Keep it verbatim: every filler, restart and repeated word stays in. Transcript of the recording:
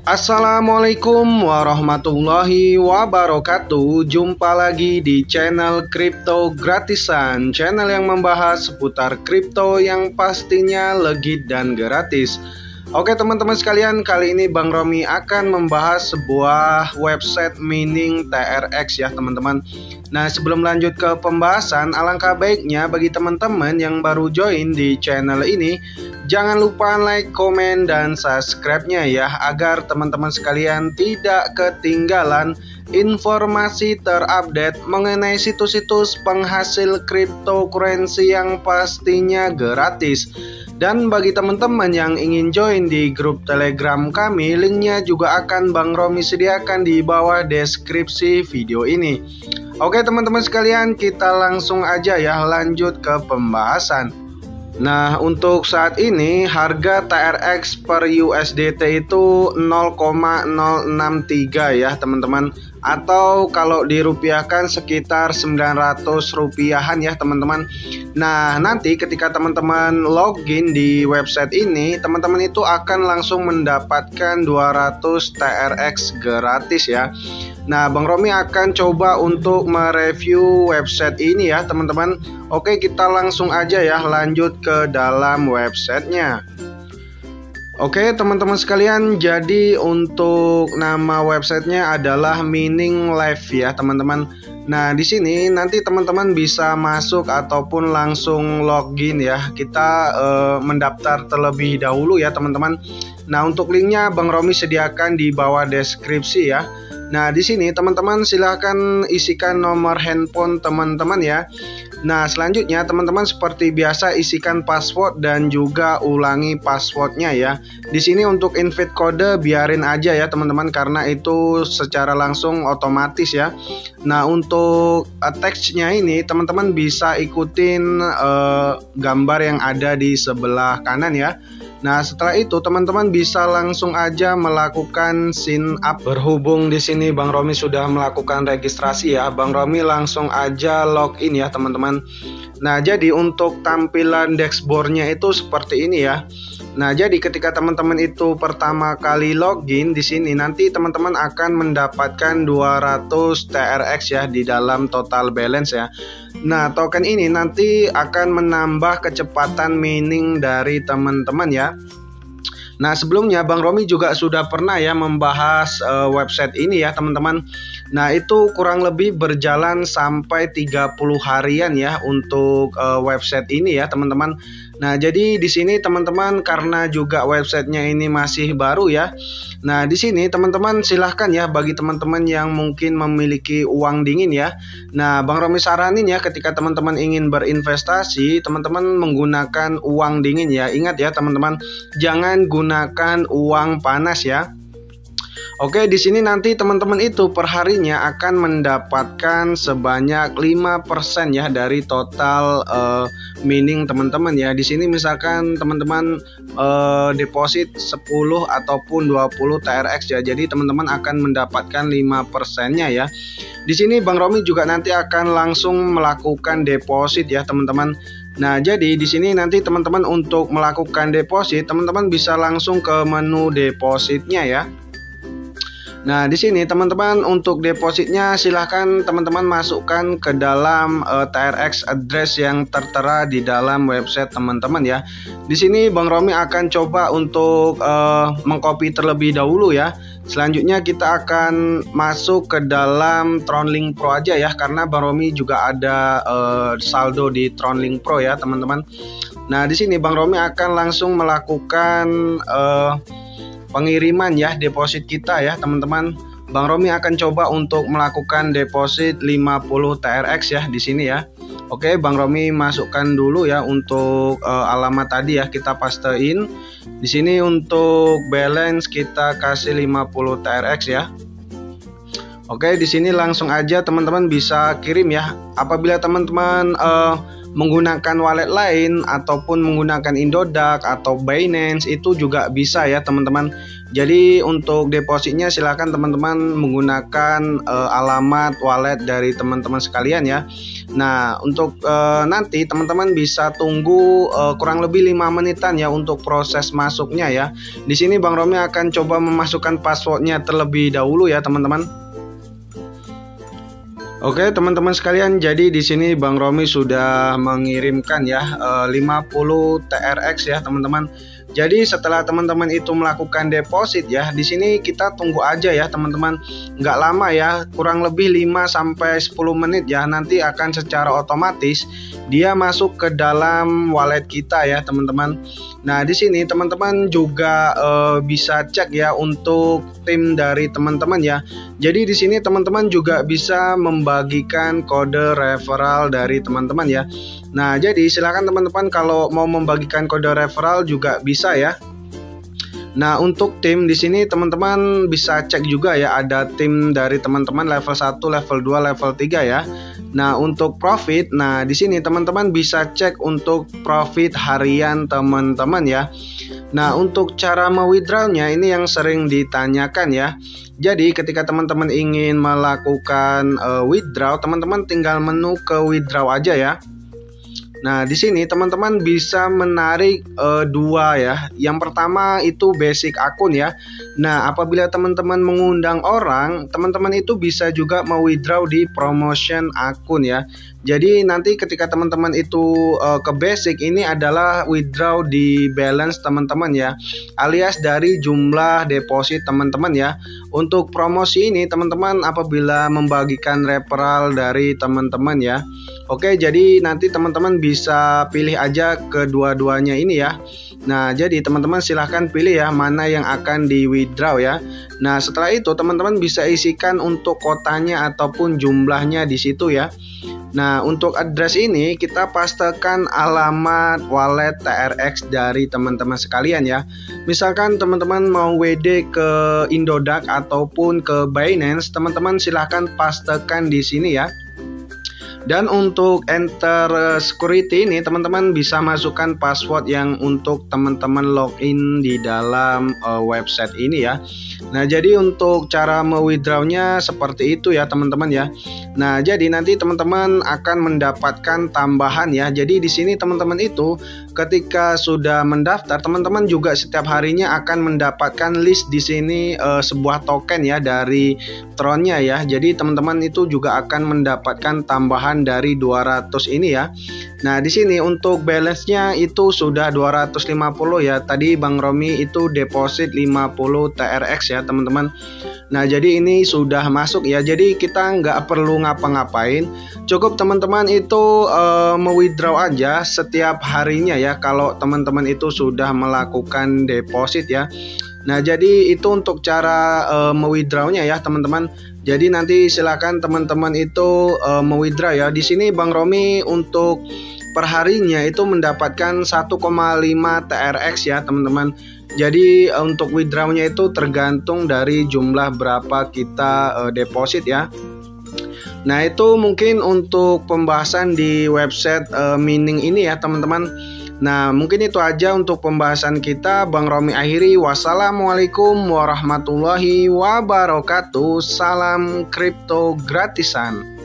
Assalamualaikum warahmatullahi wabarakatuh. Jumpa lagi di channel Kripto Gratisan, channel yang membahas seputar kripto yang pastinya legit dan gratis. Oke teman-teman sekalian, kali ini Bang Romi akan membahas sebuah website mining T R X ya teman-teman. Nah sebelum lanjut ke pembahasan, alangkah baiknya bagi teman-teman yang baru join di channel ini, jangan lupa like, komen, dan subscribe-nya ya, agar teman-teman sekalian tidak ketinggalan informasi terupdate mengenai situs-situs penghasil cryptocurrency yang pastinya gratis. Dan bagi teman-teman yang ingin join di grup Telegram kami, linknya juga akan Bang Romi sediakan di bawah deskripsi video ini. Oke teman-teman sekalian, kita langsung aja ya lanjut ke pembahasan. Nah untuk saat ini harga T R X per U S D T itu nol koma nol enam tiga ya teman-teman, atau kalau dirupiahkan sekitar sembilan ratus rupiahan ya teman-teman. Nah nanti ketika teman-teman login di website ini, teman-teman itu akan langsung mendapatkan dua ratus T R X gratis ya. Nah Bang Romi akan coba untuk mereview website ini ya teman-teman. Oke, kita langsung aja ya lanjut ke dalam websitenya. Oke teman-teman sekalian, jadi untuk nama websitenya adalah Mining Live ya teman-teman. Nah di sini nanti teman-teman bisa masuk ataupun langsung login ya. Kita eh, mendaftar terlebih dahulu ya teman-teman. Nah untuk linknya Bang Romi sediakan di bawah deskripsi ya. Nah di sini teman-teman silahkan isikan nomor handphone teman-teman ya. Nah selanjutnya teman-teman seperti biasa isikan password dan juga ulangi passwordnya ya. Di sini untuk invite kode biarin aja ya teman-teman, karena itu secara langsung otomatis ya. Nah untuk teksnya ini teman-teman bisa ikutin uh, gambar yang ada di sebelah kanan ya. Nah setelah itu teman-teman bisa langsung aja melakukan sign up. Berhubung di sini Bang Romi sudah melakukan registrasi ya, Bang Romi langsung aja login ya teman-teman. Nah jadi untuk tampilan dashboardnya itu seperti ini ya. Nah jadi ketika teman-teman itu pertama kali login di sini, nanti teman-teman akan mendapatkan dua ratus T R X ya di dalam total balance ya. Nah token ini nanti akan menambah kecepatan mining dari teman-teman ya. Nah sebelumnya Bang Romi juga sudah pernah ya membahas uh, website ini ya teman-teman. Nah itu kurang lebih berjalan sampai tiga puluh harian ya untuk uh, website ini ya teman-teman. Nah jadi di sini teman-teman, karena juga websitenya ini masih baru ya. Nah di sini teman-teman silahkan ya, bagi teman-teman yang mungkin memiliki uang dingin ya. Nah Bang Romi saranin ya, ketika teman-teman ingin berinvestasi, teman-teman menggunakan uang dingin ya. Ingat ya teman-teman, jangan gunakan uang panas ya. Oke, di sini nanti teman-teman itu perharinya akan mendapatkan sebanyak lima persen ya dari total uh, mining teman-teman ya. Di sini misalkan teman-teman uh, deposit sepuluh ataupun dua puluh T R X ya. Jadi teman-teman akan mendapatkan lima persennya ya. Di sini Bang Romi juga nanti akan langsung melakukan deposit ya teman-teman. Nah, jadi di sini nanti teman-teman untuk melakukan deposit, teman-teman bisa langsung ke menu depositnya ya. Nah di sini teman-teman untuk depositnya silahkan teman-teman masukkan ke dalam uh, T R X address yang tertera di dalam website teman-teman ya. Di sini Bang Romi akan coba untuk uh, mengcopy terlebih dahulu ya. Selanjutnya kita akan masuk ke dalam Tronlink Pro aja ya, karena Bang Romi juga ada uh, saldo di Tronlink Pro ya teman-teman. Nah di sini Bang Romi akan langsung melakukan uh, pengiriman ya deposit kita ya teman-teman. Bang Romi akan coba untuk melakukan deposit lima puluh T R X ya di sini ya. Oke, Bang Romi masukkan dulu ya untuk uh, alamat tadi ya, kita pastein. Di sini untuk balance kita kasih lima puluh T R X ya. Oke, di sini langsung aja teman-teman bisa kirim ya. Apabila teman-teman uh, menggunakan wallet lain ataupun menggunakan Indodax atau Binance itu juga bisa ya teman-teman. Jadi untuk depositnya silahkan teman-teman menggunakan uh, alamat wallet dari teman-teman sekalian ya. Nah untuk uh, nanti teman-teman bisa tunggu uh, kurang lebih lima menitan ya untuk proses masuknya ya. Di sini Bang Romi akan coba memasukkan passwordnya terlebih dahulu ya teman-teman. Oke teman-teman sekalian, jadi di sini Bang Romi sudah mengirimkan ya uh, lima puluh T R X ya teman-teman. Jadi setelah teman-teman itu melakukan deposit ya, di sini kita tunggu aja ya teman-teman. Nggak lama ya, kurang lebih lima sampai sepuluh menit ya, nanti akan secara otomatis dia masuk ke dalam wallet kita ya teman-teman. Nah di sini teman-teman juga uh, bisa cek ya untuk tim dari teman-teman ya. Jadi di sini teman-teman juga bisa membagikan kode referral dari teman-teman ya. Nah jadi silakan teman-teman kalau mau membagikan kode referral juga bisa ya. Nah untuk tim di sini teman-teman bisa cek juga ya, ada tim dari teman-teman level satu, level dua, level tiga ya. Nah untuk profit, nah di sini teman-teman bisa cek untuk profit harian teman-teman ya. Nah untuk cara mewithdrawnya ini yang sering ditanyakan ya. Jadi ketika teman-teman ingin melakukan uh, withdraw, teman-teman tinggal menu ke withdraw aja ya. Nah di sini teman-teman bisa menarik uh, dua ya. Yang pertama itu basic akun ya. Nah apabila teman-teman mengundang orang, teman-teman itu bisa juga mau withdraw di promotion akun ya. Jadi nanti ketika teman-teman itu uh, ke basic, ini adalah withdraw di balance teman-teman ya, alias dari jumlah deposit teman-teman ya. Untuk promosi ini teman-teman apabila membagikan referral dari teman-teman ya. Oke, jadi nanti teman-teman bisa pilih aja kedua-duanya ini ya. Nah jadi teman-teman silahkan pilih ya mana yang akan di withdraw ya. Nah setelah itu teman-teman bisa isikan untuk kotanya ataupun jumlahnya di situ ya. Nah untuk address ini kita pastekan alamat wallet T R X dari teman-teman sekalian ya. Misalkan teman-teman mau W D ke Indodax ataupun ke Binance, teman-teman silahkan pastekan di sini ya. Dan untuk enter security ini teman-teman bisa masukkan password yang untuk teman-teman login di dalam uh, website ini ya. Nah jadi untuk cara mewithdrawnya seperti itu ya teman-teman ya. Nah jadi nanti teman-teman akan mendapatkan tambahan ya. Jadi di sini teman-teman itu ketika sudah mendaftar, teman-teman juga setiap harinya akan mendapatkan list di sini uh, sebuah token ya dari Tronnya ya. Jadi teman-teman itu juga akan mendapatkan tambahan dari dua ratus ini ya. Nah di sini untuk balance-nya itu sudah dua ratus lima puluh ya. Tadi Bang Romi itu deposit lima puluh T R X ya teman-teman. Nah jadi ini sudah masuk ya. Jadi kita nggak perlu ngapa-ngapain, cukup teman-teman itu uh, mewithdraw aja setiap harinya ya kalau teman-teman itu sudah melakukan deposit ya. Nah jadi itu untuk cara uh, mewithdrawnya ya teman-teman. Jadi nanti silakan teman-teman itu uh, mewithdraw ya. Di sini Bang Romi untuk perharinya itu mendapatkan satu koma lima T R X ya teman-teman. Jadi uh, untuk withdrawnya itu tergantung dari jumlah berapa kita uh, deposit ya. Nah itu mungkin untuk pembahasan di website uh, mining ini ya teman-teman. Nah mungkin itu aja untuk pembahasan kita. Bang Romi akhiri. Wassalamualaikum warahmatullahi wabarakatuh. Salam kripto gratisan.